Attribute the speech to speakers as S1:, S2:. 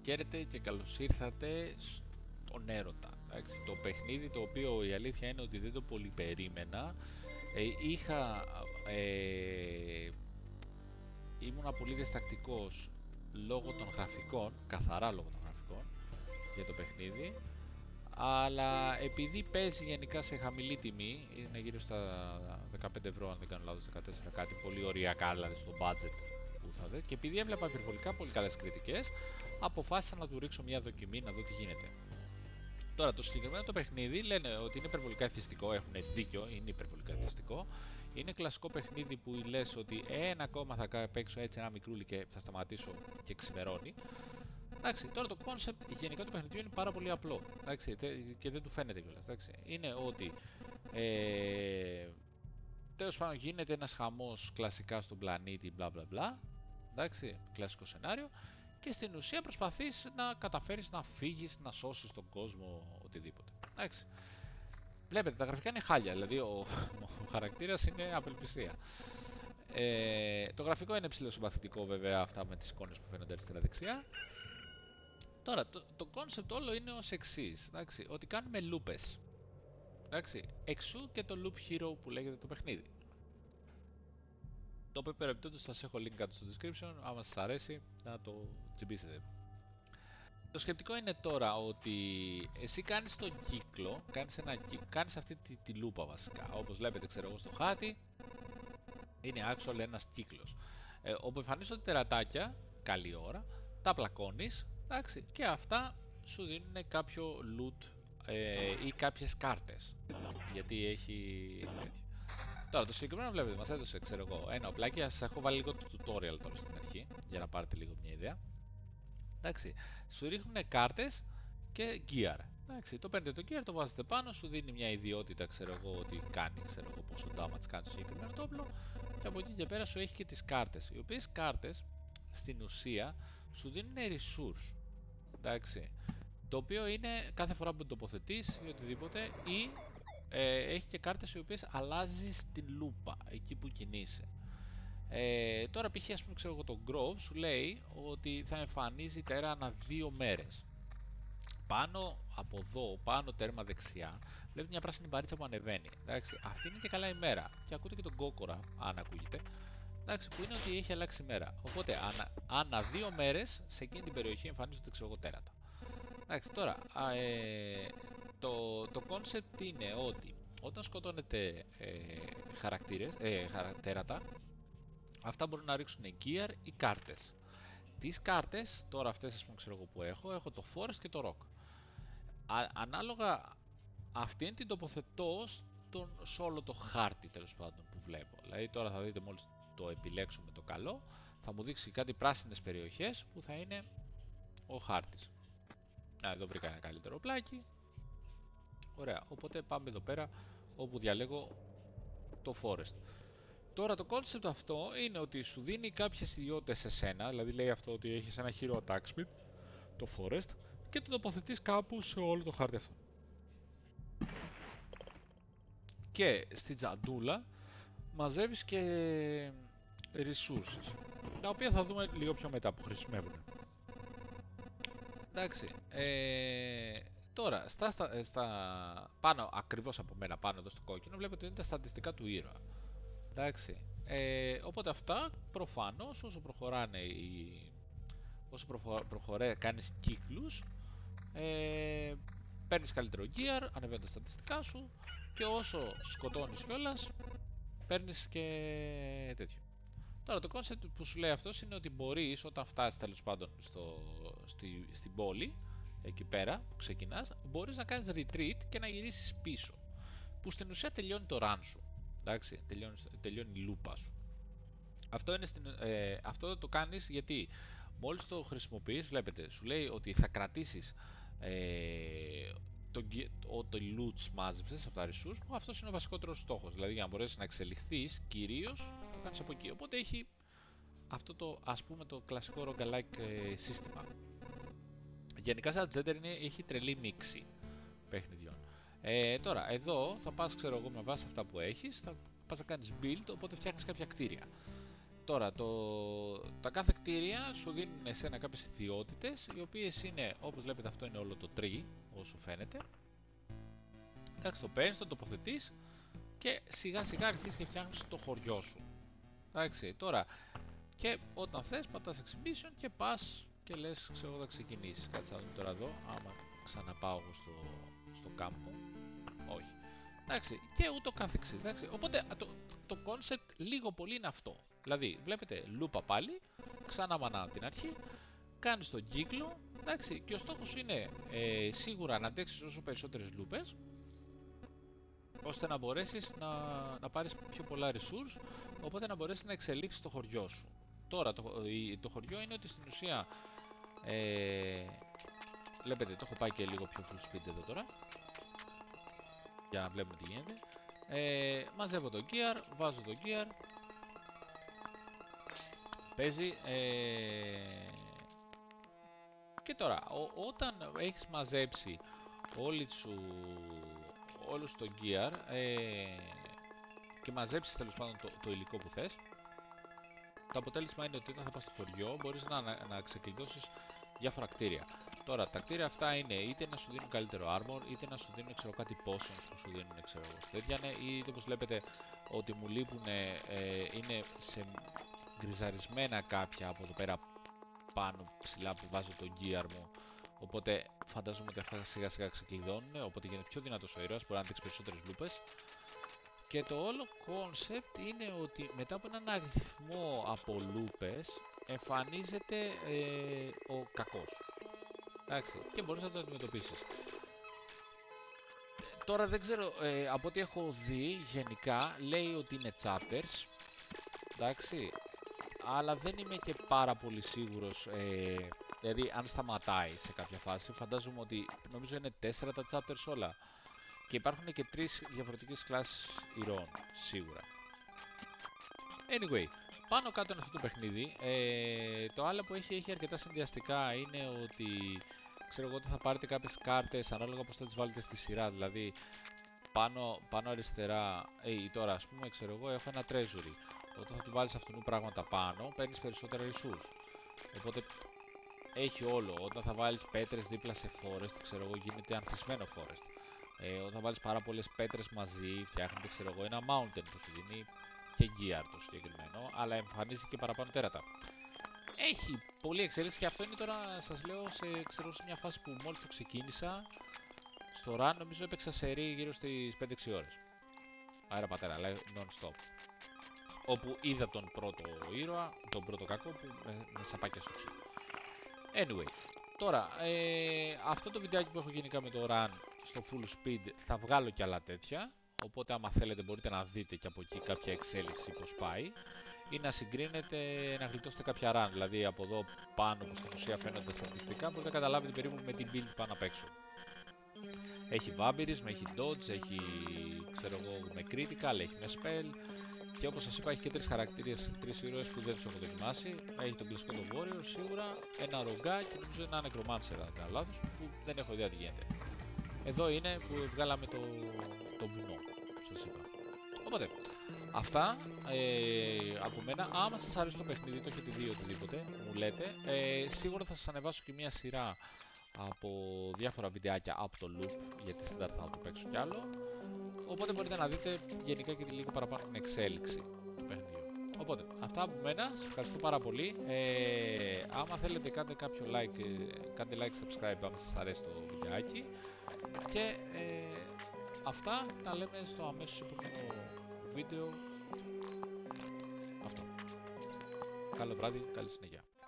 S1: Χαίρετε και καλώς ήρθατε στον Έρωτα. Εντάξει, το παιχνίδι το οποίο η αλήθεια είναι ότι δεν το πολύ περίμενα. Είχα... ήμουνα πολύ διστακτικός λόγω των γραφικών, καθαρά λόγω των γραφικών, για το παιχνίδι. Αλλά επειδή παίζει γενικά σε χαμηλή τιμή, είναι γύρω στα 15 ευρώ αν δεν κάνω λάθος, 14 κάτι, πολύ ωριακά δηλαδή στο budget που θα δει, και επειδή έβλεπα υπερβολικά πολύ καλές κριτικές, αποφάσισα να του ρίξω μια δοκιμή να δω τι γίνεται. Τώρα το συγκεκριμένο το παιχνίδι λένε ότι είναι υπερβολικά εθιστικό, έχουν δίκιο, είναι υπερβολικά εθιστικό. Είναι κλασικό παιχνίδι που λες ότι ένα ακόμα θα παίξω έτσι ένα μικρούλι και θα σταματήσω και ξημερώνει. Εντάξει, τώρα το concept γενικά του παιχνιδιού είναι πάρα πολύ απλό, εντάξει, και δεν του φαίνεται κιόλας. Είναι ότι τέλος πάντων γίνεται ένας χαμός κλασικά στον πλανήτη, μπλα μπλα μπλα. Εντάξει, κλασικό σενάριο. Και στην ουσία προσπαθείς να καταφέρεις να φύγεις, να σώσεις τον κόσμο, οτιδήποτε. Εντάξει. Βλέπετε, τα γραφικά είναι χάλια, δηλαδή ο χαρακτήρας είναι απελπισία. Το γραφικό είναι ψηλοσυμπαθητικό βέβαια, αυτά με τις εικόνες που φαίνονται αριστερά-δεξιά. Τώρα, το concept όλο είναι ως εξής, εντάξει, ότι κάνουμε λούπες. Εντάξει, εξού και το loop hero που λέγεται το παιχνίδι. Το οποίο περιπτώτως θα σας έχω link κάτω στο description, άμα σας αρέσει να το τσιμπήσετε. Το σκεπτικό είναι τώρα ότι εσύ κάνεις τον κύκλο, κάνεις αυτή τη λούπα βασικά. Όπως βλέπετε, ξέρω εγώ, στο χάρτη, είναι actual ένας κύκλος. Όπου εμφανίζονται τερατάκια, καλή ώρα, τα πλακώνεις, εντάξει, και αυτά σου δίνουν κάποιο loot ή κάποιες κάρτες. Γιατί έχει τέτοιο. Τώρα το συγκεκριμένο βλέπετε, μας έδωσε, ξέρω εγώ, ένα οπλάκι. Σας έχω βάλει λίγο το tutorial τώρα στην αρχή, για να πάρετε λίγο μια ιδέα. Εντάξει, σου ρίχνουν κάρτες και gear. Εντάξει, το παίρνετε το gear, το βάζετε πάνω, σου δίνει μια ιδιότητα, ξέρω εγώ, ότι κάνει, ξέρω εγώ, πόσο damage κάνει το συγκεκριμένο το όπλο, και από εκεί και πέρα σου έχει και τις κάρτες, οι οποίες κάρτες στην ουσία σου δίνουν resource. Εντάξει, το οποίο είναι κάθε φορά που τοποθετείς ή οτιδήποτε, ή έχει και κάρτες οι οποίες αλλάζεις την λούπα εκεί που κινείσαι. Τώρα π.χ. ας πούμε, ξέρω εγώ, το Grove σου λέει ότι θα εμφανίζει τέρα ανά 2 μέρες. Πάνω από εδώ, πάνω τέρμα δεξιά, βλέπετε μια πράσινη μπαρίτσα που ανεβαίνει. Εντάξει, αυτή είναι και καλά η μέρα. Και ακούτε και τον κόκορα, αν ακούγεται. Εντάξει, που είναι ότι έχει αλλάξει η μέρα. Οπότε, ανά 2 μέρες σε εκείνη την περιοχή εμφανίζονται, ξέρω εγώ, τέρατα. Εντάξει, τώρα, το concept είναι ότι όταν σκοτώνετε χαρακτήρες, τέρατα, αυτά μπορούν να ρίξουν gear ή κάρτες. Τις κάρτες, τώρα αυτές ας πούμε ξέρω εγώ που έχω το forest και το rock. Ανάλογα αυτήν την τοποθετώ σε όλο το χάρτη τέλος πάντων που βλέπω. Δηλαδή τώρα θα δείτε, μόλις το επιλέξω με το καλό, θα μου δείξει κάτι πράσινες περιοχές που θα είναι ο χάρτης. Εδώ βρήκα ένα καλύτερο πλάκι. Ωραία, οπότε πάμε εδώ πέρα όπου διαλέγω το forest. Τώρα το concept αυτό είναι ότι σου δίνει κάποιες ιδιότητες σε σένα, δηλαδή λέει αυτό ότι έχεις ένα hero attack speed, το forest, και το τοποθετείς κάπου σε όλο το χάρτη αυτό. Και στην τζαντούλα μαζεύεις και resources, τα οποία θα δούμε λίγο πιο μετά που χρησιμεύουν. Εντάξει, τώρα πάνω, ακριβώς από μένα πάνω εδώ στο κόκκινο, βλέπετε είναι τα στατιστικά του ήρωα. Εντάξει, οπότε αυτά προφανώς όσο προχωράνε κάνεις κύκλους, παίρνεις καλύτερο gear, ανεβαίνουν τα στατιστικά σου, και όσο σκοτώνεις κιόλας παίρνεις και τέτοιο. Τώρα το concept που σου λέει αυτός είναι ότι μπορείς, όταν φτάσεις τέλος πάντων στην πόλη, εκεί πέρα που ξεκινάς, μπορείς να κάνεις retreat και να γυρίσεις πίσω, που στην ουσία τελειώνει το run σου. Εντάξει, τελειώνει η λούπα σου. Αυτό το κάνεις γιατί μόλις το χρησιμοποιείς, βλέπετε, σου λέει ότι θα κρατήσεις το loot μάζεψες από τα resource, που αυτός είναι ο βασικότερος στόχος. Δηλαδή για να μπορέσεις να εξελιχθείς, κυρίως το κάνεις από εκεί. Οπότε έχει αυτό το, ας πούμε, το κλασικό roguelike σύστημα. Γενικά σαν Jether έχει τρελή μίξη παιχνιδιών. Τώρα, εδώ θα πας, ξέρω εγώ, με βάση αυτά που έχεις, θα πας να κάνεις build, οπότε φτιάχνεις κάποια κτίρια. Τώρα, τα κάθε κτίρια σου δίνουν εσένα κάποιες ιδιότητες, οι οποίες είναι, όπως βλέπετε, αυτό είναι όλο το tree, όσο φαίνεται. Εντάξει, το παίρνεις, το τοποθετείς και σιγά σιγά αρχίζεις και φτιάχνεις το χωριό σου. Εντάξει, τώρα, και όταν θες πατάς exhibition και πας και λες, ξέρω, θα ξεκινήσεις. Κάτσε να δούμε τώρα εδώ, άμα ξαναπάω εγώ στο κάμπο. Όχι. Εντάξει, και ούτω καθεξής. Εντάξει. Οπότε το concept λίγο πολύ είναι αυτό. Δηλαδή, βλέπετε λούπα πάλι, ξανά μανά από την αρχή, κάνεις τον κύκλο, εντάξει, και ο στόχος είναι σίγουρα να αντέξεις όσο περισσότερες λούπες, ώστε να μπορέσεις να πάρεις πιο πολλά resource, οπότε να μπορέσεις να εξελίξεις το χωριό σου. Τώρα, το χωριό είναι ότι στην ουσία, βλέπετε, το έχω πάει και λίγο πιο full speed εδώ τώρα, για να βλέπουμε τι γίνεται. Μαζεύω το gear, βάζω το gear, παίζει, και τώρα, όταν έχεις μαζέψει όλους το gear και μαζέψεις τέλος πάντων το υλικό που θες, το αποτέλεσμα είναι ότι όταν θα πας στο χωριό μπορείς να ξεκλειδώσεις διάφορα κτίρια. Τώρα, τα κτίρια αυτά είναι είτε να σου δίνουν καλύτερο armor, είτε να σου δίνουν, ξέρω, κάτι potions που σου δίνουν, ξέρω, τέτοια, είτε όπως βλέπετε ότι μου λείπουν, είναι σε γκριζαρισμένα κάποια από εδώ πέρα πάνω ψηλά που βάζω το gear μου, οπότε φαντάζομαι ότι αυτά σιγά σιγά ξεκλειδώνουν, οπότε γίνεται πιο δυνατός ο ήρωας, μπορεί να αντέξει περισσότερες λούπες. Και το όλο concept είναι ότι μετά από έναν αριθμό από λούπες εμφανίζεται ο κακός. Εντάξει, και μπορείς να το αντιμετωπίσεις. Τώρα δεν ξέρω, από ό,τι έχω δει γενικά λέει ότι είναι chapters, εντάξει, αλλά δεν είμαι και πάρα πολύ σίγουρος, δηλαδή αν σταματάει σε κάποια φάση. Φαντάζομαι ότι νομίζω είναι 4 τα chapters όλα και υπάρχουν και 3 διαφορετικές κλάσεις ηρώων, σίγουρα. Anyway, πάνω κάτω είναι αυτό το παιχνίδι. Το άλλο που έχει αρκετά συνδυαστικά είναι ότι, ξέρω εγώ, ότι θα πάρετε κάποιες κάρτες ανάλογα πώς θα τις βάλετε στη σειρά. Δηλαδή, πάνω αριστερά, τώρα ας πούμε, ξέρω εγώ, έχω ένα treasury. Όταν θα του βάλεις αυτού πράγματα πάνω, παίρνεις περισσότερα resource. Οπότε έχει όλο. Όταν θα βάλεις πέτρες δίπλα σε forest, ξέρω εγώ, γίνεται ανθισμένο forest. Όταν θα βάλεις πάρα πολλές πέτρες μαζί, φτιάχνετε, ξέρω εγώ, ένα mountain που σου δίνει και gear το συγκεκριμένο, αλλά εμφανίζει και παραπάνω τέρατα. Έχει πολλή εξέλιξη και αυτό είναι τώρα, σας λέω, σε μια φάση που μόλις το ξεκίνησα. Στο run νομίζω έπαιξα σερί γύρω στις 5-6 ώρες. Άρα πατέρα, λέει non-stop. Όπου είδα τον πρώτο ήρωα, τον πρώτο κακό που με σαπάκια στο ψήλο. Anyway, τώρα, αυτό το βιντεάκι που έχω γενικά με το run στο full speed θα βγάλω και άλλα τέτοια. Οπότε άμα θέλετε μπορείτε να δείτε και από εκεί κάποια εξέλιξη πως πάει ή να συγκρίνετε, να γλιτώσετε κάποια run. Δηλαδή από εδώ πάνω που στην ουσία φαίνονται στατιστικά μπορείτε να καταλάβετε περίπου με την build πάνω απ' έξω. Έχει vampirism, έχει dodge, έχει, ξέρω εγώ, με critical, έχει με spell και όπως σας είπα έχει και 3 χαρακτήρες, 3 ήρωες που δεν τους έχω δοκιμάσει. Έχει τον κλασικό το warrior σίγουρα, ένα ρογκά και νομίζω ένα necromancer αν δεν κάνω λάθος, που δεν έχω ιδέα τι γίνεται. Εδώ είναι που βγάλαμε το βουνό, σας είπα. Οπότε, αυτά από μένα. Άμα σας αρέσει το παιχνίδι, το έχετε δει οτιδήποτε, μου λέτε. Σίγουρα θα σας ανεβάσω και μια σειρά από διάφορα βιντεάκια από το loop, γιατί στην θα το παίξω κι άλλο. Οπότε μπορείτε να δείτε γενικά και λίγο παραπάνω την εξέλιξη του παιχνιδιού. Οπότε, αυτά από μένα. Σας ευχαριστώ πάρα πολύ. Άμα θέλετε κάντε κάποιο like, κάντε like, subscribe άμα σας αρέσει το βιντεάκι. Και αυτά τα λέμε στο αμέσως επόμενο βίντεο. Αυτό. Καλό βράδυ, καλή συνέχεια.